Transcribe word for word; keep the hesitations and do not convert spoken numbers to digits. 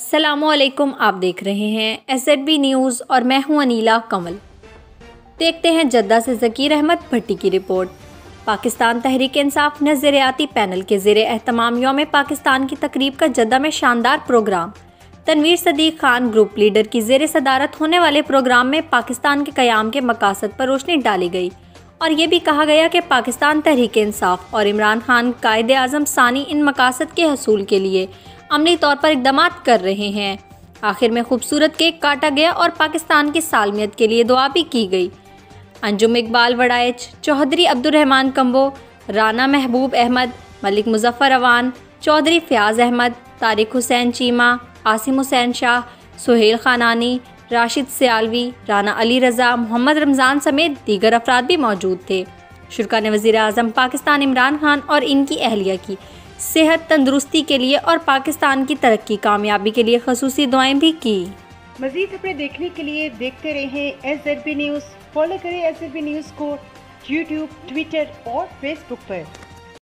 السلام علیکم، آپ دیکھ رہے ہیں ایس زیڈ بی نیوز اور میں ہوں انیلا کمل۔ دیکھتے ہیں جدہ سے ذکیر احمد بھٹی کی رپورٹ۔ پاکستان تحریک انصاف نظریاتی پینل کے زیر اہتمام یوم پاکستان کی تقریب کا جدہ میں شاندار پروگرام۔ تنویر صدیق خان گروپ لیڈر کی زیر صدارت ہونے والے پروگرام میں پاکستان کے قیام کے مقاصد پر روشنی ڈالی گئی اور یہ بھی کہا گیا کہ پاکستان تحریک انصاف اور عمران خان قائد اعظم ثانی ان مقاصد کے حصول کے لیے عملی طور پر اقدامات کر رہے ہیں۔ آخر میں خوبصورت کیک کاٹا گیا اور پاکستان کی سالمیت کے لیے دعا بھی کی گئی۔ انجم اقبال وڑائچ، چودھری عبدالرحمان کمبو، رانا محبوب احمد، ملک مظفر اوان، چودھری فیاض احمد، طارق حسین چیمہ، عاصم حسین شاہ، سہیل خانانی، راشد سیالوی، رانا علی رضا، محمد رمضان سمیت دیگر افراد بھی موجود تھے۔ شرکا نے وزیر اعظم پاکستان عمران خان اور ان کی اہلیہ کی صحت تندرستی کے لیے اور پاکستان کی ترقی کامیابی کے لیے خصوصی دعائیں بھی کی۔ مزید خبریں دیکھنے کے لیے دیکھتے رہیں S Z B news. Follow کریں ایس زیڈ بی نیوز کو یوٹیوب، ٹویٹر اور فیس بک پر۔